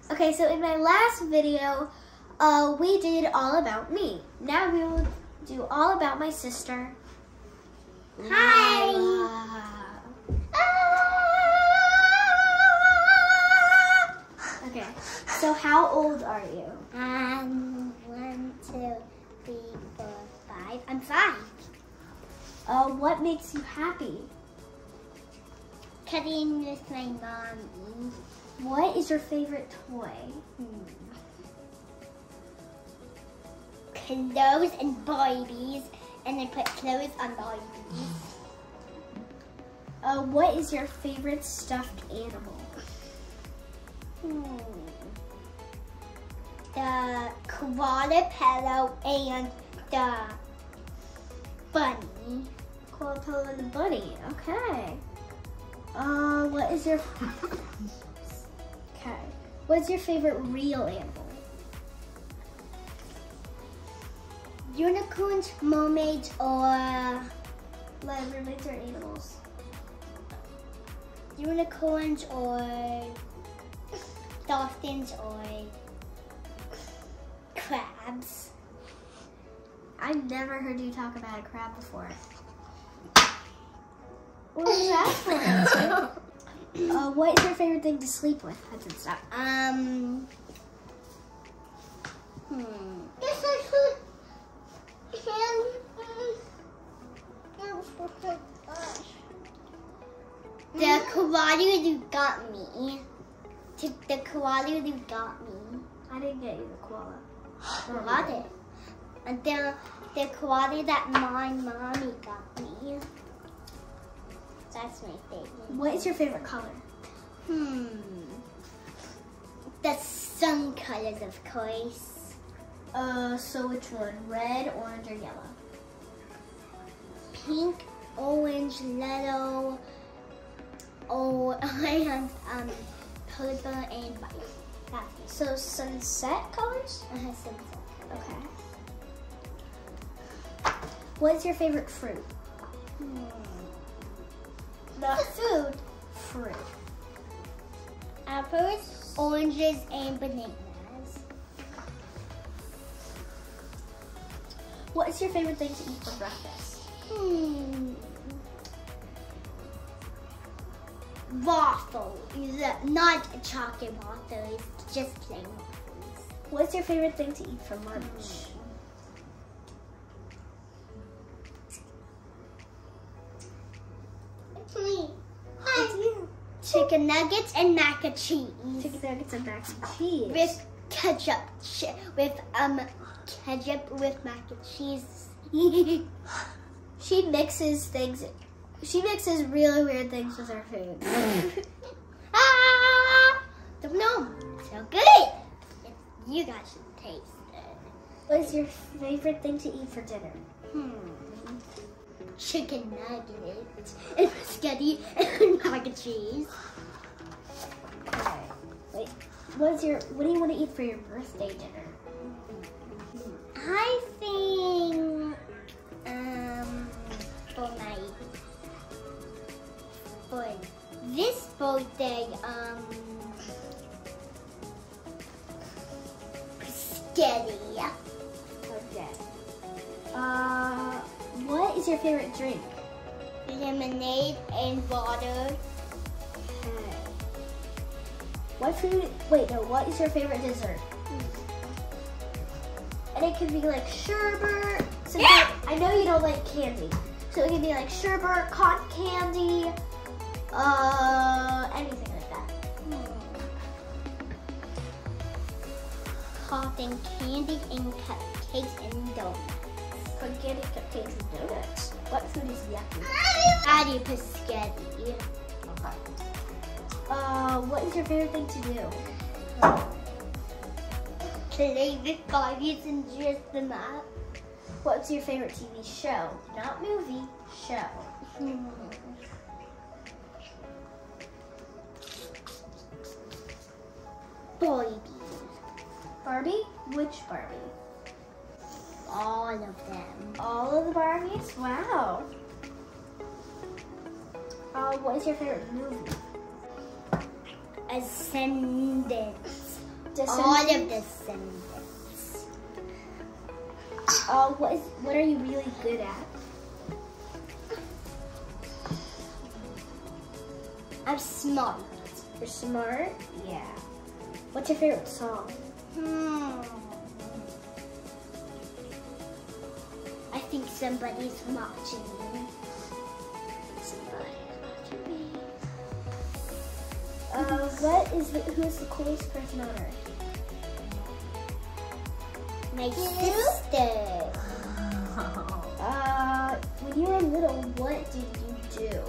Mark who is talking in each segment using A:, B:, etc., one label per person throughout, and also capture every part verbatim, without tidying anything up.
A: Okay, so in my last video, uh, we did all about me. Now we will do all about my sister.
B: Hi.
A: Lilah. Okay, so how old are you?
B: Um, one, two, three, four, five. I'm five.
A: Uh, what makes you happy?
B: Cutting with my mommy.
A: What is your favorite toy?
B: Hmm. Clothes and Barbies, and I put clothes on Barbies.
A: Uh, what is your favorite stuffed animal?
B: Hmm. The koala pillow and the bunny.
A: Koala pillow and the bunny. Okay. Uh, what is your okay? What's your favorite real animal?
B: Unicorns, mermaids, or
A: Like mermaids are animals.
B: unicorns, or dolphins, or crabs.
A: I've never heard you talk about a crab before. What was that for? uh, what is your favorite thing to sleep with? Hudson, stop.
B: Um. Hmm. The koala who got me. The the koala who got me.
A: I didn't get you the koala.
B: I got it. And the the koala that my mommy got me. That's my favorite.
A: What is your favorite color?
B: Hmm. The sun colors, of course.
A: Uh, so which one? Red, orange, or yellow?
B: Pink, orange, yellow, oh, and um, purple and white. That's it.
A: So sunset colors?
B: Uh, sunset.
A: Okay. What is your favorite fruit?
B: Hmm.
A: Not food, fruit.
B: Apples, oranges, and bananas.
A: What is your favorite thing to eat for breakfast?
B: Hmm. Waffles, not chocolate waffles, just plain waffles.
A: What's your favorite thing to eat for lunch?
B: Me.
A: What's you?
B: Chicken nuggets and mac and cheese.
A: Chicken nuggets and mac and cheese.
B: With ketchup, Ch- with um ketchup with mac and cheese.
A: She mixes things. She mixes really weird things with her food.
B: Ah! Don't know. So good. You guys should taste it.
A: What is your favorite thing to eat for dinner?
B: Hmm. Chicken nuggets and spaghetti and mac and cheese.
A: Okay. Wait. What's your? What do you want to eat for your birthday dinner?
B: I think um for my for this birthday um spaghetti.
A: Okay. Uh, what is your favorite drink?
B: Lemonade and water.
A: Okay. What food? Wait, no. What is your favorite dessert? And it could be like sherbet. So
B: Yeah.
A: I know you don't like candy, so it could be like sherbet, cotton candy, uh, anything like that.
B: Cotton candy and cupcakes and donuts.
A: Cotton candy, cupcakes, and donuts. What food is yucky?
B: Addie spaghetti.
A: Okay. Uh, what is your favorite thing to do?
B: Play with Barbies and dress them up.
A: What's your favorite T V show? Not movie, show.
B: Hmm. Barbie.
A: Barbie? Which Barbie?
B: All of them.
A: All of the Barbies? Wow. Uh, what is your favorite movie?
B: Ascendance. All of Descendants.
A: Uh, what is? What are you really good at?
B: I'm smart.
A: You're smart? Yeah. What's your favorite song?
B: Hmm. I think somebody's watching me.
A: Somebody's watching me. Uh, what is the, who is the coolest person on earth?
B: My sister.
A: Uh, when you were little, what did you do?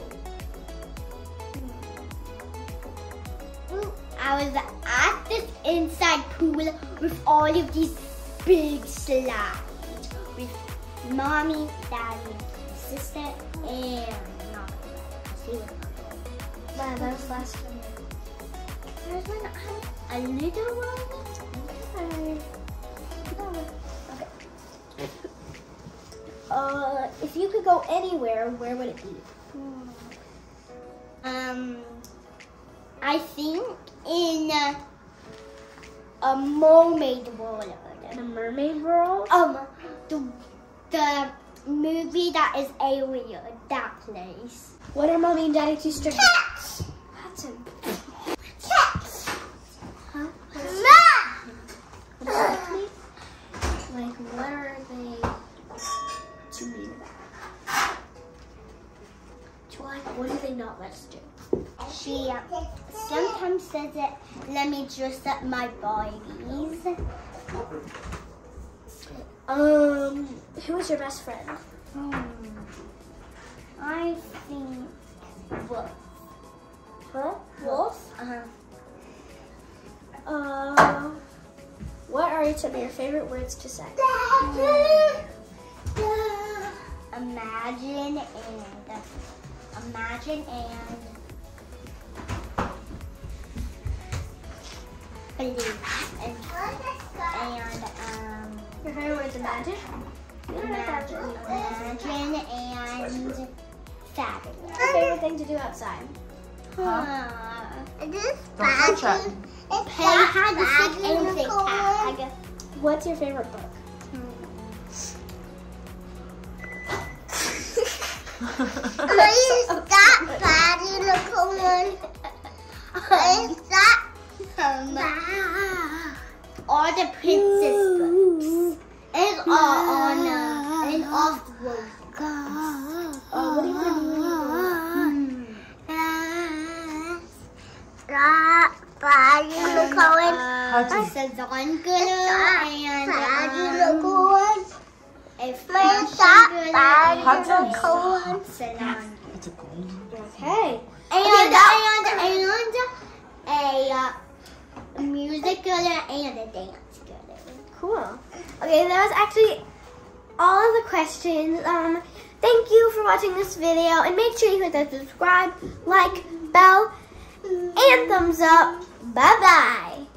B: I was at this inside pool with all of these big slides with mommy, daddy, sister, and mama. She was not.
A: Wow, that was last summer.
B: There's one, a little one.
A: Okay. Uh, if you could go anywhere, where would it be?
B: Um, I think in uh, a mermaid world.
A: In a mermaid world?
B: Um, the the movie that is Ariel, that place.
A: What are mommy and daddy too strict about?
B: Cats.
A: That's a
B: Cats.
A: huh? What is
B: Ma.
A: what does that mean? Like, what are they too mean about? To like, what do they not let us do?
B: She uh, sometimes says that let me dress up my Barbies.
A: Um, who is your best friend?
B: Hmm. I think Wolf.
A: Huh? Wolf?
B: Uh-huh.
A: Uh, what are some of your favorite words to say?
B: Imagine and imagine and believe and and um
A: Your favorite words imagine?
B: imagine imagine and fabulous.
A: What's your favorite thing to do outside?
B: Huh. This
C: Don't touch it.
B: Play hide and seek and play tag.
A: What's your favorite book?
B: Please stop bad unicorn. Please stop. All the princess books. It's all on uh, and off the road.
A: Uh, what do you want to be when you grow up?
B: Stop bad unicorn.
C: Hudson.
B: Salon girl and
C: Hudson.
B: um, a fashion girl
C: Hudson.
B: and salon.
C: It's a golden.
A: Okay.
B: And, and, and a uh, music girl and a dance girl.
A: Cool. Okay, that was actually all of the questions. Um, thank you for watching this video, and make sure you hit that subscribe, like, bell, and thumbs up. Bye bye.